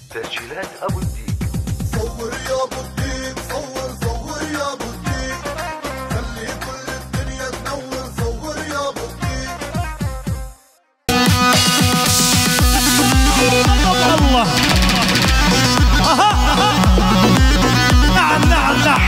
تسجيلات ابو الديك. صور يا ابو الديك، صور يا ابو الديك، خلي كل الدنيا تنور. صور يا ابو الديك. الله نعم نعم نعم.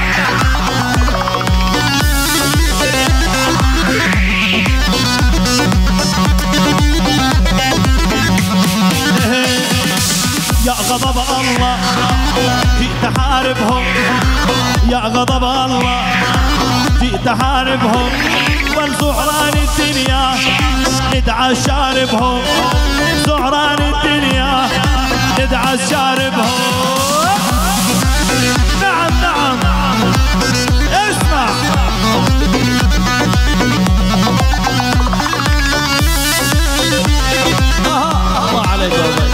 يا غضب الله جئت حاربهم، يا غضب الله جئت حاربهم، والزعران الدنيا ندعى شاربهم، زعران الدنيا ندعى شاربهم. نعم نعم اسمع. الله عليك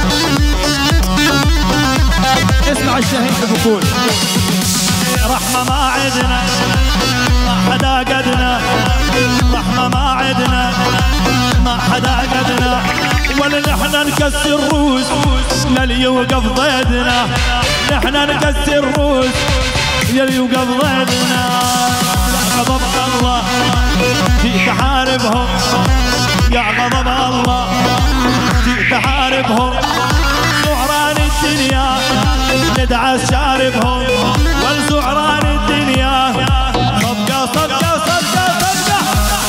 اسمع الشهيد بقول رحمة ما عدنا، ما حدا قدنا، رحمة ما عدنا، ما حدا قدنا، ولا نحن نكسر الروس للي يوقف ضدنا، نحن نكسر الروس للي يوقف ضدنا. يا غضب الله جئت حاربهم، يا غضب الله جئت حاربهم، زعران الدنيا ندعى شاربهم، والزعران الدنيا صدقة صدقة صدقة صدقة.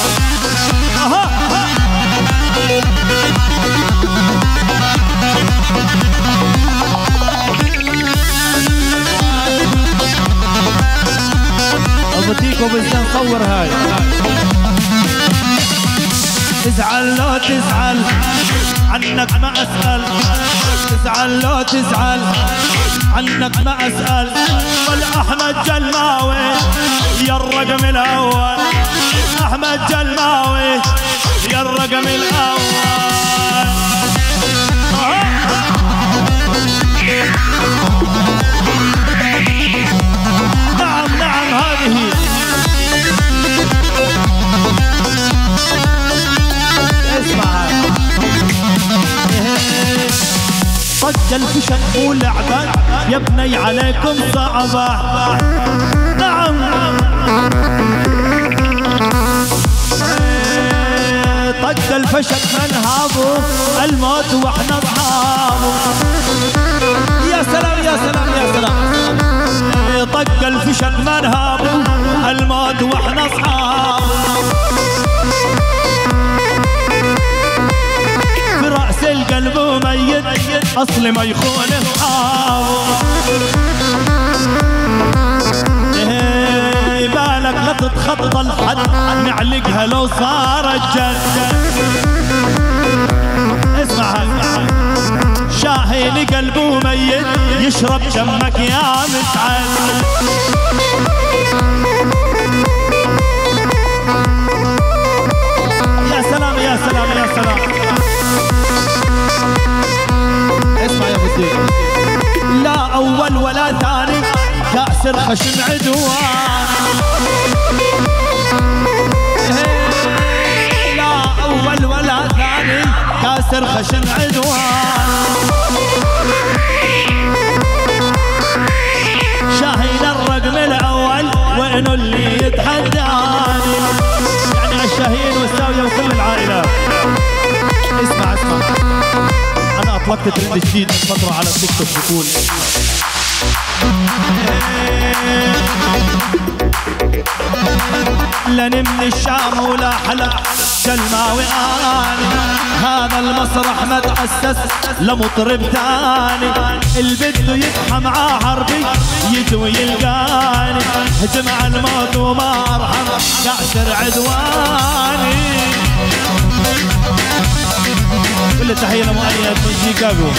أبديكم بس نصور هاي. تزعل لو تزعل عنك ما أسأل، تزعل لو تزعل عنك ما أسأل، والأحمد جلماوي يا الرقم الأول، أحمد جلماوي يا الرقم الأول. نعم نعم هذه اسمع. طق الفشل مو لعبة يا بني عليكم صعبة. نعم طق الفشل منهابه الموت واحنا اصحابه. يا سلام يا سلام يا سلام. طق الفشل منهابه الموت واحنا اصحابه. برأس القلب ميت أصل ما يخون اصحابه. بالك لا تتخطى الحد نعلقها لو صار الجد. اسمع شاهين قلبه ميت يشرب دمك يا مسعد. يا سلام يا سلام يا سلام. اسمع يا ابو الدين. لا اول ولا ثاني كاسر خشم عدوان. لا اول ولا ثاني كاسر خشم عدوان. شاهين الرقم الاول وانه اللي يتحداني، يعني الشاهين والساويه وكل العائلات. اسمع اسمع. أنا أطلقت ترند جديد من فترة على التيك توك بقول لن من الشام ولا حلب جلماوي آني، هذا المسرح ما تأسس لمطرب ثاني، البدو يضحى معاه حربي يجي ويلقاني، هجم على الموت وما أرحم كاسر عدواني. كل التحية لمؤيد من شيكاغو.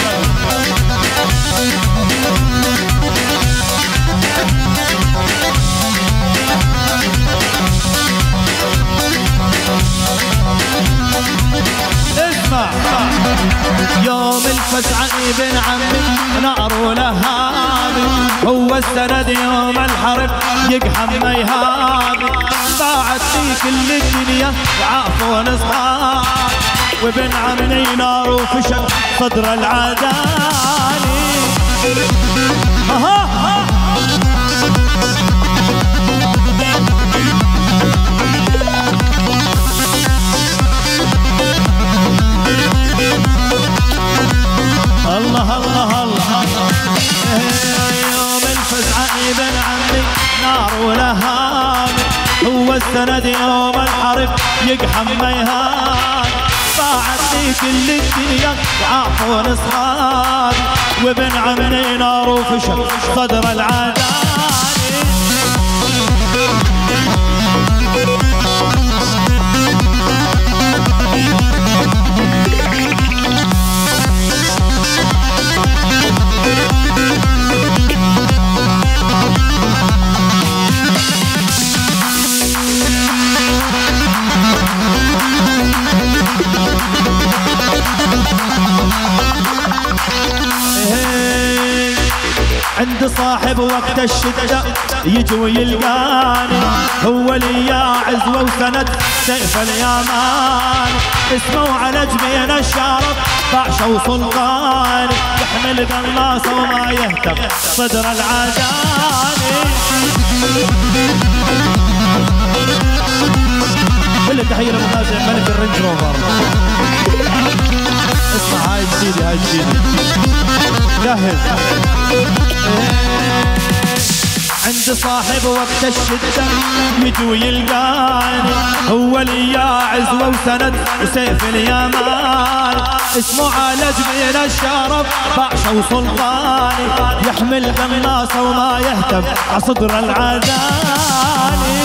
اسمع يوم الفزع ابن عمي نار ولهابي، هو السند يوم الحرب يقحم ميهابي، ضاعت في كل الدنيا وعافون اصحاب، وابن عمي نار وفشل صدر العداني. والسند يوم الحرب يقحم ميهان. باعتني كل الدنيا وعافون صحابي وابن عمي نار وفشل صدر العداني. عند صاحب وقت الشدة يجي ويلقاني، هو لي عزوة وسند سيف اليمان. اسمه على جبين الشارب بعشة وسلطاني، يحمل قناصة وما يهتم صدر العداني. كل تحية لمنازل ملك الرينج روفر. اسمع هاي جديدة، هاي جديدة جاهز. عند صاحب وقت الشدة يجي ويلقاني، هو لي عزوة وسند وسيف اليمان. اسمه على جبين الشارب بعشة وسلطاني، يحمل قناصة وما يهتم عصدر العداني.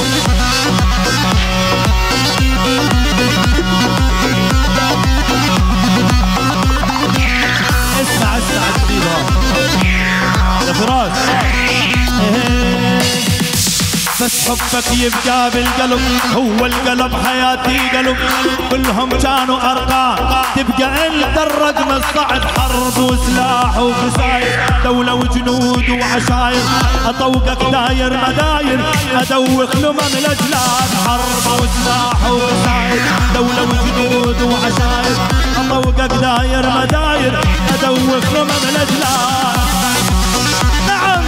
اسمع جديدة يا فراس. بس حبك يبقى بالقلب، هو القلب حياتي قلب. كلهم كانوا ارقام، تبقى انت الرقم الصعب. حرب وسلاح وخساير، دولة وجنود وعشاير. اطوقك داير مداير، ادوخ لمن الاجلاد. حرب وسلاح وخساير، دولة وجنود وعشاير. اطوقك داير مداير، ادوخ لمن الاجلاد. نعم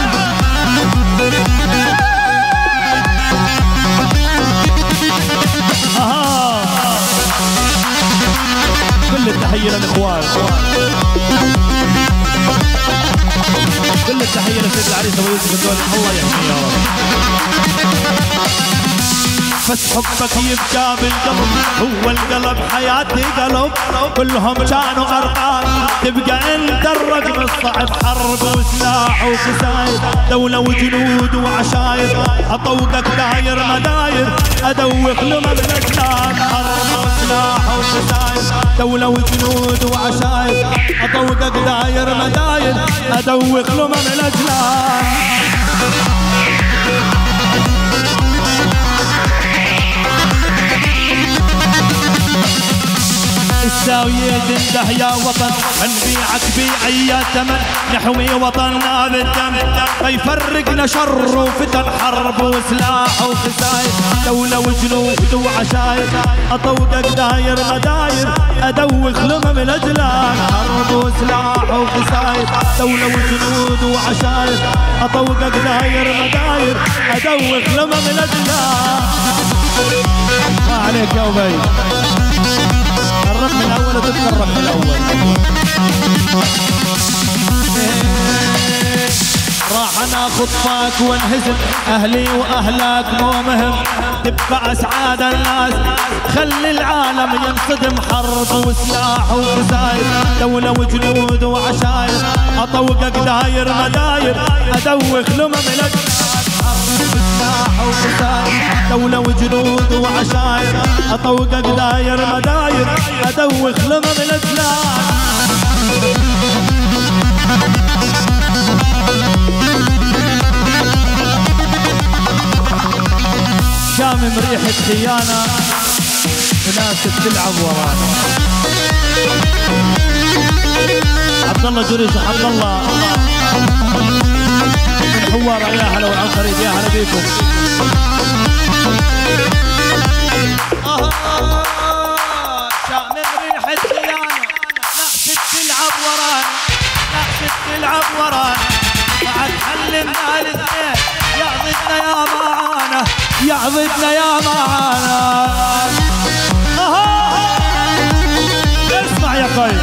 كل التحية للإخوان، كل التحية لسيد العريس أبو يوسف الدولي، الله يحميه يا رب. بس حبك يبقى بالقلب، هو القلب حياتي قلب. كلهم كانوا أرقام، تبقى انت الرقم الصعب. حرب وسلاح وخساير، دولة وجنود وعشاير. اطوقك داير مداير، ادوخ لمن الاجلاد. حرب وسلاح وخساير، دولة وجنود وعشاير. اطوقك داير مداير، ادوخ لمن الاجلاد. الزاوية تنده يا وطن، نبيعك بأي ثمن. نحوي وطننا بالدم، يفرقنا شر وفتن. حرب وسلاح وخساير، دولة وجنود وعشاير. اطوقك داير مداير، ادوخ لمم الاجلاد. حرب وسلاح وخساير، دولة وجنود وعشاير. اطوقك داير مداير، ادوخ لمم الاجلاد. ما عليك يا أبي، قرب من الأول وتتقرب من الأول. راح ناخذ فاك ونهزم، أهلي وأهلك مو مهم. تبقى أسعاد الناس، خلي العالم ينصدم. حرب وسلاح وخساير، دولة وجنود وعشاير. أطوقك داير مداير، أدوخ لمم الأجساد. سلاح وخساير، دولة وجنود وعشاير. اطوقك داير مداير، ادوخ لمم الاسلام. شامم ريحة خيانة وناس بتلعب ورانا. عبد الله جريش وعبد الله حوار، يا هلا والعنقريب، يا هلا بيكم. شامم ريحة خيانة، ناس بتلعب ورانا، ناس بتلعب ورانا. بعد حلمنا الاثنين، يعضدنا يا معانا، يعضدنا يا معانا. اسمع يا قيد،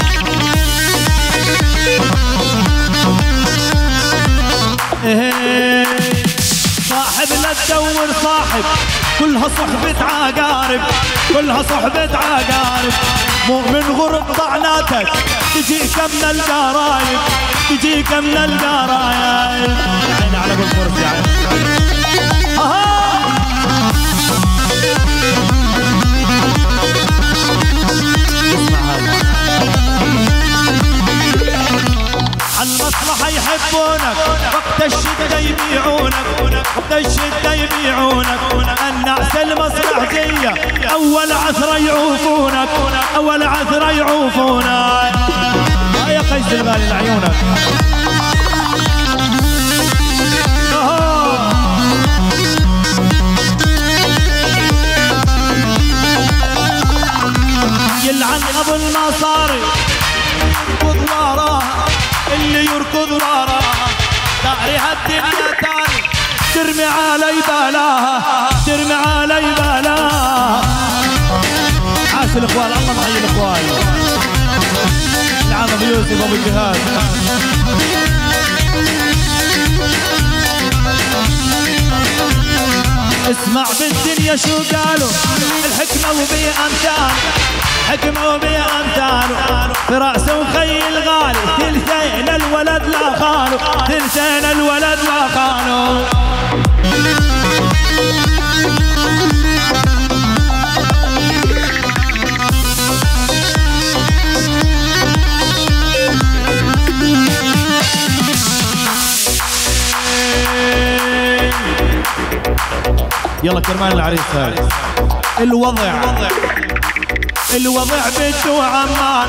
ايه تدور صاحب كلها صحبة عقارب كلها صحبة عقارب مو من غرب طعناتك تجيك من القرايب تجيك من القرايب عيني على ابو الفرس يا عيني اسمع هذا عالمصلحة يحبونك وقت الشدة يبيعونك وقت الشدة يبيعونك الناس المصلحجية أول عثرة يعوفونك أول عثرة يعوفونك يا قيس الغالي لعيونك يلعن أبو المصاري يركض وراها اللي يركض وراها داريها الدنيا تاني ترمي علي بلاها ترمي علي بلاها عاش الاخوان الله محيي الاخوان العام ابو يوسف ابو الجهاد اسمع بالدنيا شو قالوا الحكمة وبيا امثال حكمة وبيا امثال في راسه وخي الغالي تلتين الولد لا خانوا تلتين الولد لا خانوا يلا كرمان العريس هاي الوضع بده عمان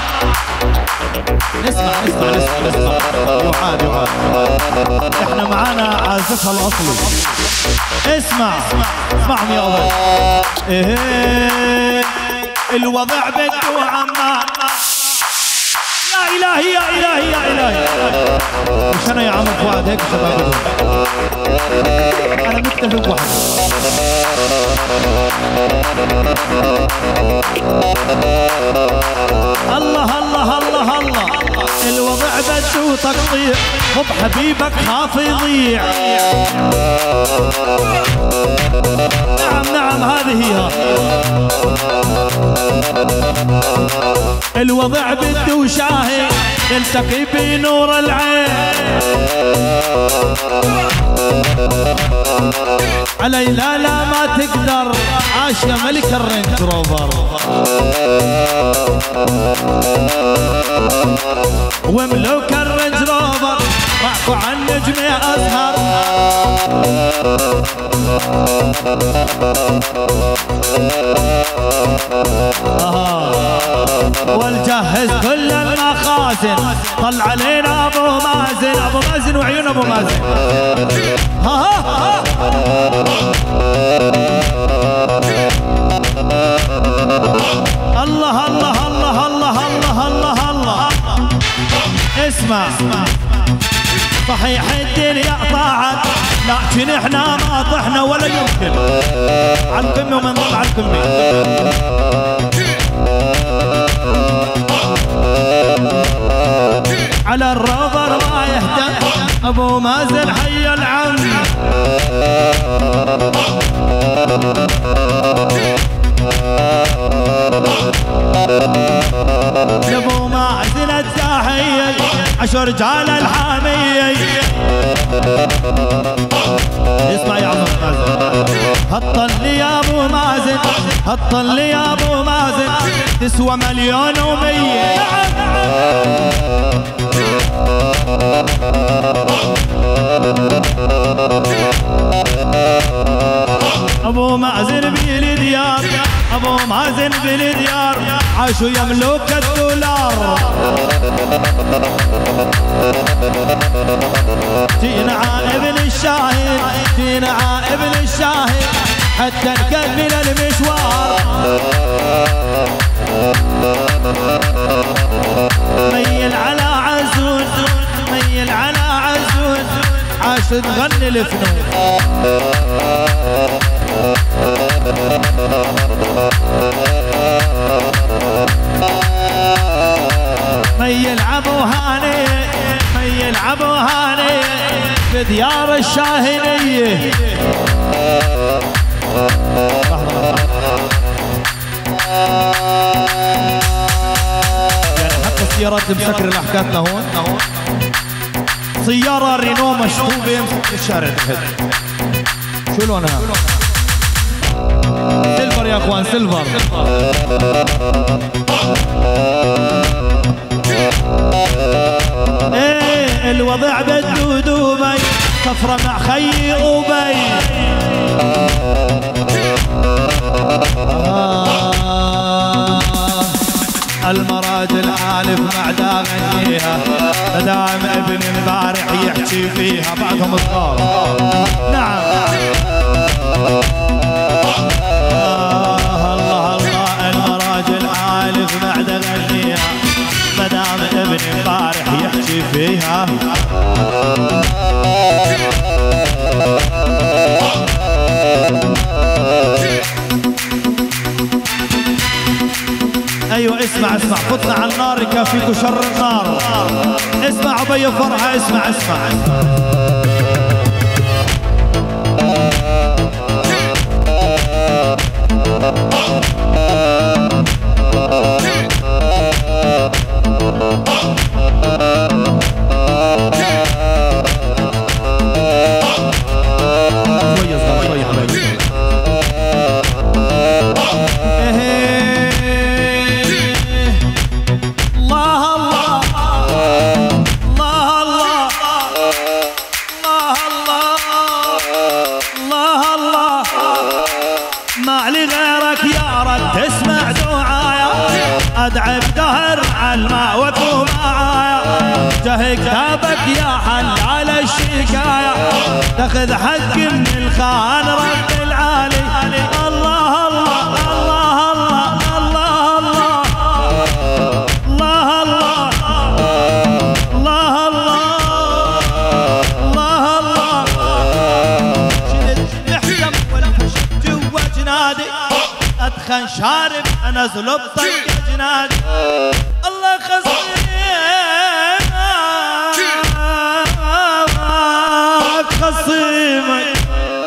نسمع يعاد احنا معانا عازفها الاصلي اسمعني يا الله الوضع بده عمان يا إلهي يا إلهي يا إلهي مش أنا يا عم فؤاد هيك شباب أنا مكتفي بواحد الله الله الله الله الوضع بده تقطيع خب حبيبك خاف يضيع نعم هذه هي الوضع بده شاهد يلتقي بنور العين علي لا ما تقدر عاش يا ملك الرينج روفر وملوك الرينج روفر معكو عن نجم أزهر والجهز كل المخازن طل علينا ابو مازن وعيون ابو مازن الله الله الله الله الله الله الله اسمع صحيح الدنيا طاعت لكن احنا ما طحنا ولا يمكن على القمه ومن ضل على القمه على الروفر ما يهتم ابو مازن حي العم ابو مازن التحيه عشر رجال الحاميه اسمع يا عم مازن هطل لي يا ابو مازن هطل لي يا ابو مازن تسوى 1,100,000 ابو مازن بالديار ابو مازن بالديار عاشوا يملوك الدولار جينا ابن الشاهد جينا ابن الشاهد حتى نكمل المشوار ميل على عزوز ميل على عزوز عاش تغني الفنون ميل عبو هاني ميل عبو هاني بديار الشاهنية يعني حتى السيارات مسكر اللي حكاتنا هون سيارة رينو مشطوبة في الشارع تحت. شو لونها؟ سيلفر يا اخوان، سيلفر. ايه الوضع بده دبي، صفرة مع خيي أبي. المراجل آلف مع داغنيها، مدام ابن البارح يحكي فيها بعدهم صغار. نعم الله الله، المراجل آلف مع داغنيها، مدام ابن البارح يحكي فيها. ايوه اسمع اسمع، فتنا على النار يكفيكوا شر النار. اسمع ابي فرحه، اسمع اسمع ادعي بدهر عالماء وكو معايا، جه كتابك يا حل على الشكاية، تاخذ حق من الخان رب العالي. الله الله الله الله الله الله الله الله الله الله الله. شلت محكم والحشد جوا جنادي، ادخن شارب انزل بطيق جنادي. الله خصيمك خصيمك،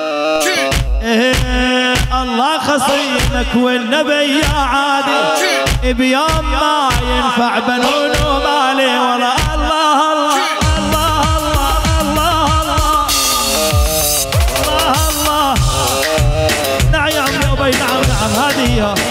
الله خصيمك والنبي يا عادي، بيوم ما ينفع بنون ومالي ولا. الله الله الله الله الله الله الله. نعم يا ابي، نعم نعم هذه هي.